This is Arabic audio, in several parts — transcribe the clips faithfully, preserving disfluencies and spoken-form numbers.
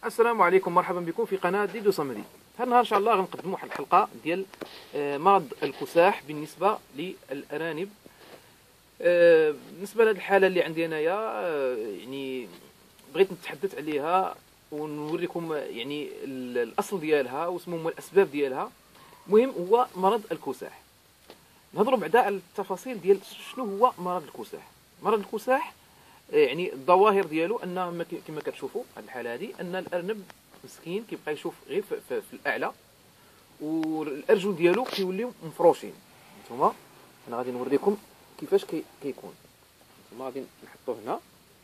السلام عليكم، مرحبا بكم في قناة ديدو صمدي. هذا النهار ان شاء الله غنقدموا واحد الحلقة ديال آه، مرض الكساح بالنسبة للأرانب. آه، بالنسبة لهذه الحالة اللي عندي انايا، آه، يعني بغيت نتحدث عليها ونوريكم يعني ال- الأصل ديالها واسمهم هما الأسباب ديالها. المهم هو مرض الكساح. نهضروا بعدا على التفاصيل ديال شنو هو مرض الكساح. مرض الكساح يعني الظواهر ديالو ان كما كتشوفوا هذه الحاله هذه ان الارنب مسكين كيبقى يشوف غير في, في, في الاعلى، والارجل ديالو كيوليو مفروشين. نتوما انا غادي نوريكم كيفاش كي كيكون. نتوما غادي نحطوه هنا،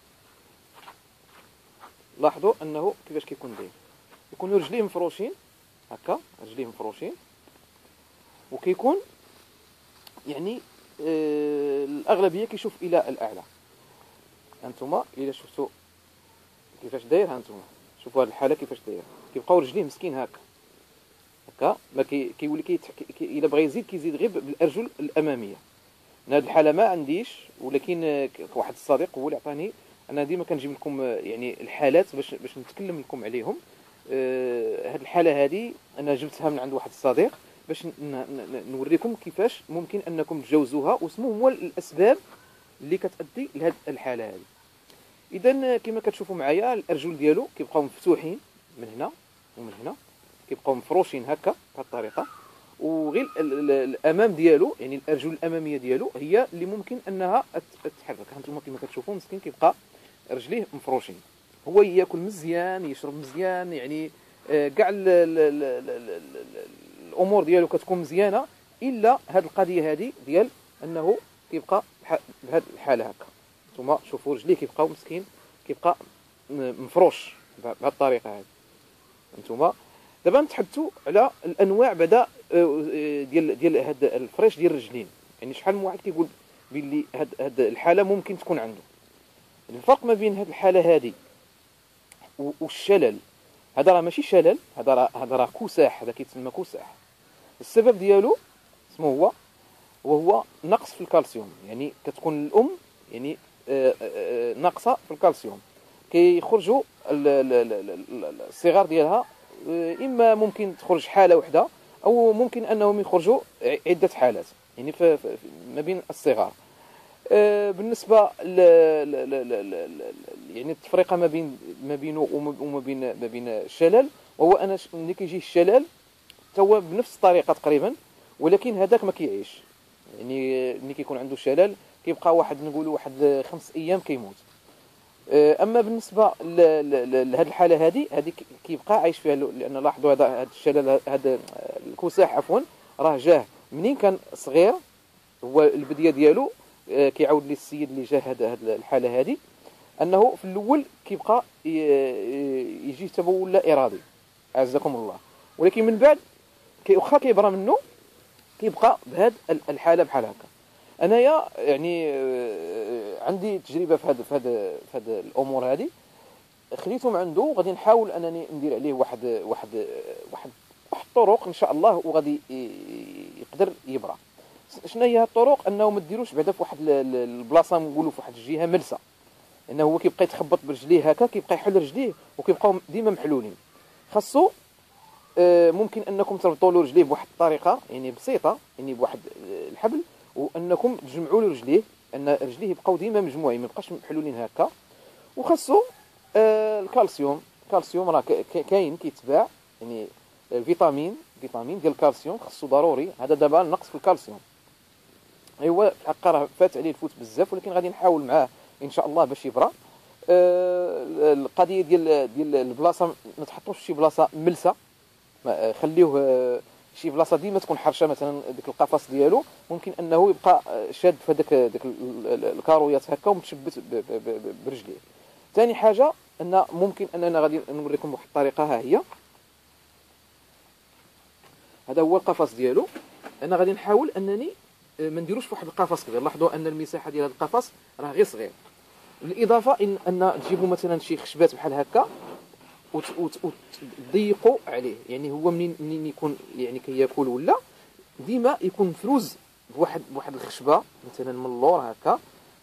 لاحظوا انه كيفاش كيكون داير. يكونوا رجليه مفروشين هكا، رجليه مفروشين، وكيكون يعني آه الاغلبيه كيشوف الى الاعلى. هانتوما الا شفتوا كيفاش داير، هانتوما شوفوا هذه الحاله كيفاش داير. كيبقاو رجليه مسكين هكا هكا، ما كي كيولي كي الا بغى يزيد كيزيد غير بالارجل الاماميه. من هذه الحاله ما عنديش، ولكن واحد الصديق هو اللي عطاني. انا ديما كنجيب لكم يعني الحالات باش باش نتكلم لكم عليهم. أه هذه الحاله هذه انا جبتها من عند واحد الصديق باش نوريكم كيفاش ممكن انكم تجاوزوها، وشنو هو الاسباب اللي كتؤدي لهذه الحاله هذه. اذا كما كتشوفوا معايا الارجل ديالو كيبقاو مفتوحين من هنا ومن هنا، كيبقاو مفروشين هكا بهذه الطريقه، وغير الامام ديالو يعني الارجل الاماميه ديالو هي اللي ممكن انها تتحرك. هانتوما كما كتشوفوا مسكين كيبقى رجليه مفروشين. هو ياكل مزيان، يشرب مزيان، يعني كاع الامور ديالو كتكون مزيانه، الا هذه القضيه هذه ديال انه كيبقى بهذه الحاله هكا. نتوما شوفوا رجليه كيبقاو مسكين كيبقى مفروش بهذه الطريقه هذه. نتوما دابا نتحدثوا على الانواع بعدا ديال ديال هاد الفريش ديال الرجلين. يعني شحال من واحد كيقول باللي هاد هاد الحاله ممكن تكون عنده. الفرق ما بين هاد الحاله هذه والشلل، هذا راه ماشي شلل، هذا راه هذا راه كساح، هذا كيتسمى كساح. السبب ديالو اسمه هو وهو نقص في الكالسيوم. يعني كتكون الام يعني ناقصه في الكالسيوم، كيخرجوا الصغار ديالها. اما ممكن تخرج حاله واحده، او ممكن انهم يخرجوا عده حالات يعني في ما بين الصغار. بالنسبه ل يعني التفرقه ما بين ما بينه وما بين ما بين الشلل، وهو انا ملي كيجي الشلل هو بنفس الطريقه تقريبا، ولكن هذاك ما كيعيش. يعني ملي كيكون عنده شلل كيبقى واحد نقولوا واحد خمس ايام كيموت. اما بالنسبه لهذه الحاله هذه هذه كيبقى عايش فيها، لان لاحظوا هذا هذا الشلل هذا الكساح عفوا راه جاه منين كان صغير. هو البديه ديالو كيعاود لي السيد اللي جاه هذه الحاله هذه انه في الاول كيبقى يجي تبول لا ارادي اعزكم الله، ولكن من بعد واخا كيبرى منه كيبقى بهذه الحاله بحال هكا. انايا يعني عندي تجربه في هذا في هذا في هذا الامور هذه. خليته من عنده وغادي نحاول انني ندير عليه واحد واحد واحد واحد الطرق ان شاء الله، وغادي يقدر يبرى. شنو هي الطرق؟ انه ما ديروش بعدا في واحد البلاصه نقولوا في واحد الجهه ملسه، انه هو كيبقى يتخبط برجليه هكا، كيبقى يحل رجليه وكيبقاو ديما محلولين. خاصو ممكن انكم تربطوا له رجليه بواحد الطريقه يعني بسيطه، يعني بواحد الحبل، وانكم تجمعوا له رجليه، ان رجليه يبقاو ديما مجموعين ما يبقاش محلولين هكا. وخاصو آه الكالسيوم. الكالسيوم راه كاين كيتباع، يعني الفيتامين فيتامين ديال الكالسيوم خاصو ضروري. هذا دابا نقص في الكالسيوم. ايوا في الحق راه فات عليه الفوت بزاف، ولكن غادي نحاول معاه ان شاء الله باش يبرى. آه القضيه ديال ديال البلاصه ما تحطوش شي بلاصه ملسه، خليوه شي بلاصه ديما تكون حرشه. مثلا ديك القفص ديالو ممكن انه يبقى شاد في هذاك ديك الكارويات هكا ومتشبت برجليه. ثاني حاجه ان ممكن اننا غادي نوريكم واحد الطريقه، ها هي. هذا هو القفص ديالو. انا غادي نحاول انني ما نديروش في واحد القفص كبير. لاحظوا ان المساحه ديال هذا القفص راه غير صغير. بالاضافه ان ان تجيبوا مثلا شي خشبات بحال هكا وتضيقوا عليه. يعني هو منين منين يكون يعني كياكل ولا ديما يكون مفروز بواحد بواحد الخشبه مثلا من اللور هكا،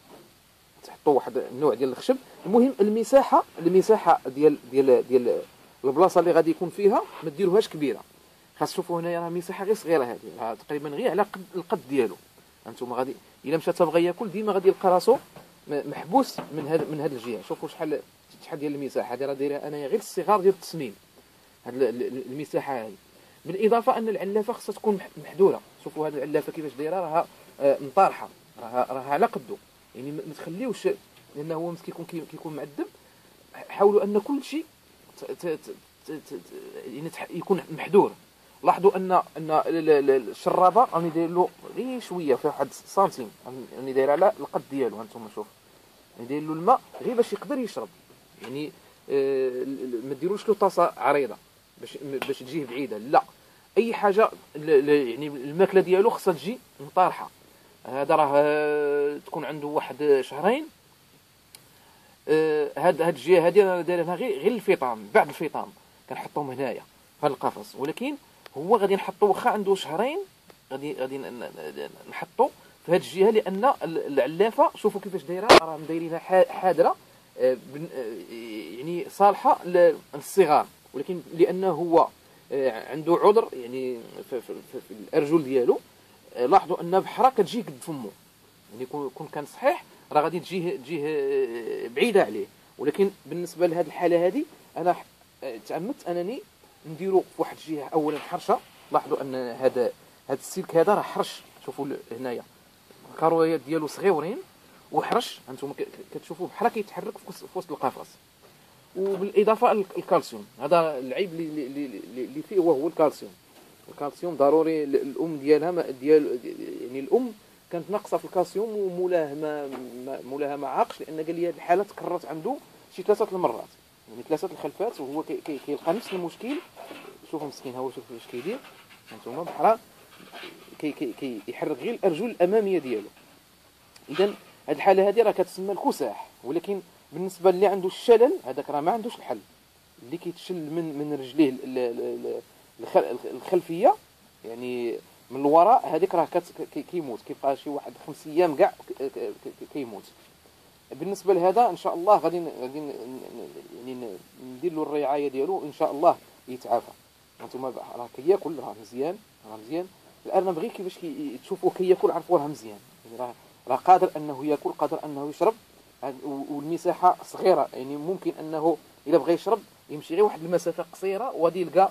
تحطوا واحد النوع ديال الخشب. المهم المساحه المساحه ديال ديال ديال البلاصه اللي غادي يكون فيها ما ديروهاش كبيره. خاص تشوفوا هنايا راه مساحه غير صغيره هذه، راه تقريبا غير على قد القد ديالو. انتم غادي الا مشى تبغى ياكل ديما غادي يلقى راسو محبوس من هذا من هذه الجهه. شوفوا شحال شحال ديال المساحه هذه، راه دايرها انايا غير الصغار ديال التسمين هذه المساحه هذه. بالاضافه ان العلافه خصها تكون محدوره. شوفوا هذه العلافه كيفاش دايره، راها مطارحه، راها راها على قده، يعني ما تخليوش، لانه هو مسكين كيكون كيكون معذب. حاولوا ان كل شيء يعني يكون محدور. لاحظوا ان ان الشرابه راني داير له غير شويه في واحد سنتيم، راني داير على القد ديالو. هانتوما شوف راني داير له الماء غير باش يقدر يشرب، يعني آه ما ديروش له طاسه عريضه باش باش تجيه بعيده، لا، اي حاجه يعني الماكله ديالو خصها تجي مطارحه. هذا راه تكون عنده واحد شهرين. آه هاد هاد الجهه هذه انا دايرها غير غير الفيطام، بعد الفيطام كنحطهم هنايا في القفص، ولكن هو غادي نحطو واخا عنده شهرين، غادي غادي نحطو في هاد الجهه، لان العلافه شوفوا كيفاش دايره، راه مدايرينها حاضره، يعني صالحه للصغار، ولكن لانه هو عنده عذر يعني في, في, في, في الارجل ديالو. لاحظوا ان بحرا كتجي قد فمو، يعني يكون كان صحيح راه غادي تجيه تجيه بعيده عليه. ولكن بالنسبه لهذه الحاله هذه انا تعمدت انني نديرو في واحد الجهه اولا حرشه. لاحظوا ان هذا هذا السلك هذا راه حرش، شوفوا هنايا الكرويات ديالو صغيورين وحرش، انتم كتشوفوا بحال كيتحرك في وسط القفص. وبالاضافه الكالسيوم، هذا العيب اللي اللي فيه وهو الكالسيوم. الكالسيوم ضروري الام ديالها ما ديال يعني الام كانت ناقصه في الكالسيوم، ومولاه ما مولاها ما عاقش، لان قال لي هذه الحاله تكررت عنده شي ثلاثه المرات، يعني ثلاثه الخلفات، وهو كيلقى كي كي نفس المشكل. شوفوا مسكين هو شوفوا واش كيدير، هانتوما بحال كي كي كي يحرك غير الارجل الاماميه ديالو. اذا هذه الحاله هذه راه كتسمى الكساح. ولكن بالنسبه اللي عنده الشلل هذاك راه ما عندوش الحل، اللي كيتشل من من رجليه الخلفيه يعني من الوراء، هذيك راه كيموت، كيبقى شي واحد خمس ايام كاع كيموت. بالنسبه لهذا ان شاء الله غادي غادي يعني ندير له الرعايه ديالو، ان شاء الله يتعافى. هانتوما راه كياكل، راه مزيان، راه مزيان. الارنب غير كيفاش تشوفوه كياكل عرفوا راه مزيان، يعني راه راه قادر انه ياكل، قادر انه يشرب، والمساحه صغيره، يعني ممكن انه الا بغى يشرب يمشي غير واحد المسافه قصيره وغادي يلقى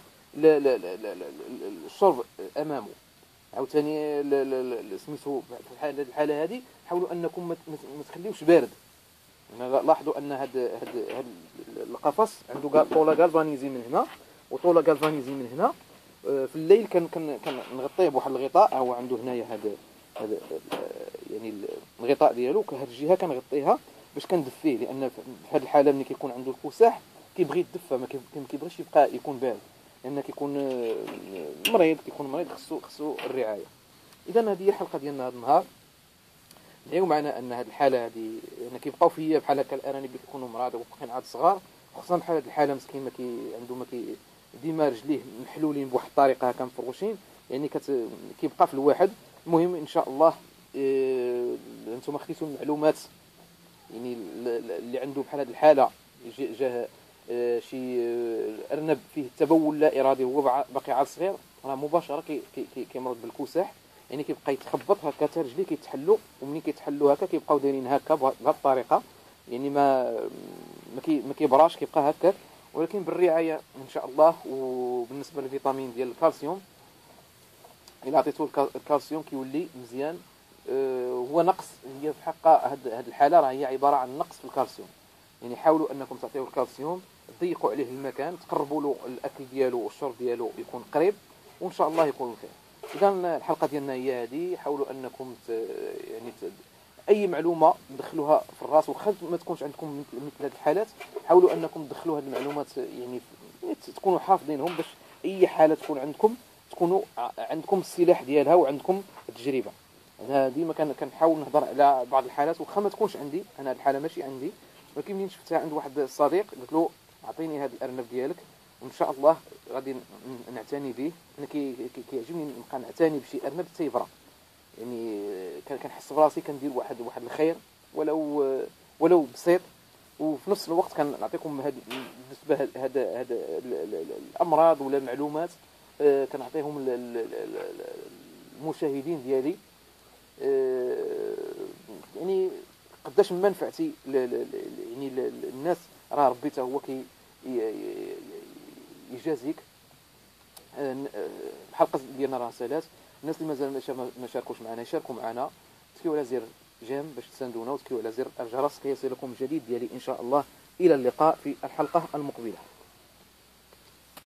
الشرب امامه. عاوتاني سميتو في الحاله هذه حاولوا انكم ما تخليوش بارد. يعني لاحظوا ان هاد هاد هاد القفص عنده طوله غالفانيزي من هنا وطوله غالفانيزي من هنا. في الليل كان كان كنغطيه بواحد الغطاء، هو عنده هنايا هذا هذا يعني الغطاء ديالو، هاد الجهه كنغطيها باش كندفيه، لان في هذه الحاله ملي كيكون عنده الكساح كيبغي يدفى، ما كيبغيش يبقى يكون بارد، لان كيكون مريض، كيكون مريض خصو خصو الرعايه. اذا هذه هي الحلقه ديالنا هذا النهار. اليوم معنا ان هذه الحاله هذه يعني كيبقاو فيا بحال هكا الارانب اللي كيكونوا مرضى وباقيين عاد صغار، خصوصا بحال هذه الحاله مسكين ما كي عنده ما كي ديما رجليه محلولين بواحد الطريقه هكا مفروشين، يعني كت كيبقى في الواحد. المهم ان شاء الله إيه... انتم خديتوا المعلومات، يعني اللي عنده بحال هذه الحاله جاه إيه... شي ارنب فيه تبول لا ارادي هو باقي عاد صغير، راه مباشره كي كي كيمرض بالكساح، يعني كيبقى يتخبط هكا حتى رجليه كيتحلوا، ومنين كيتحلوا هكا كيبقاو دايرين هكا بهذه الطريقه، يعني ما ما, كي ما كيبراش، كيبقى هكاك. ولكن بالرعايه ان شاء الله. وبالنسبه للفيتامين ديال الكالسيوم، الا عطيتو الكالسيوم كيولي مزيان. أه هو نقص، هي في حق هذه الحاله راه هي عباره عن نقص في الكالسيوم، يعني حاولوا انكم تعطيوه الكالسيوم، تضيقوا عليه المكان، تقربوا له الاكل ديالو والشرب ديالو يكون قريب، وان شاء الله يكون بخير. اذا الحلقه ديالنا هي هذه. حاولوا انكم ت... يعني ت... اي معلومه تدخلوها في الراس، وخا ما تكونش عندكم مثل هذه الحالات، حاولوا انكم تدخلوا هذه المعلومات، يعني تكونوا حافظينهم، باش اي حاله تكون عندكم تكونوا عندكم السلاح ديالها وعندكم التجربه. انا ديما كنحاول نهضر على بعض الحالات واخا ما تكونش عندي انا، هذه الحاله ماشي عندي، ولكن ملي شفتها عند واحد الصديق قلت له اعطيني هذا الارنب ديالك وان شاء الله غادي نعتني به. انا كيعجبني نبقى نعتني بشي ارنب حتى يبرى، يعني كنحس براسي كندير واحد واحد الخير، ولو ولو بسيط، وفي نفس الوقت كنعطيكم هاد بالنسبه هاد هاد الامراض ولا المعلومات آه، كنعطيهم ال- ال- ال- ال- المشاهدين ديالي آه، يعني قداش من منفعتي ل- ل- ل- يعني ل- ل- الناس. راه ربي حتى هو كي ي- ي- يجازيك. آه، ن- آه، الحلقه ديالنا راه سالات. الناس اللي مازال ما شا- ما شاركوش معنا يشاركوا معنا، تكيو على زر جيم باش تساندونا، وتكيو على زر الجرس كيصلكم الجديد ديالي ان شاء الله. الى اللقاء في الحلقه المقبله.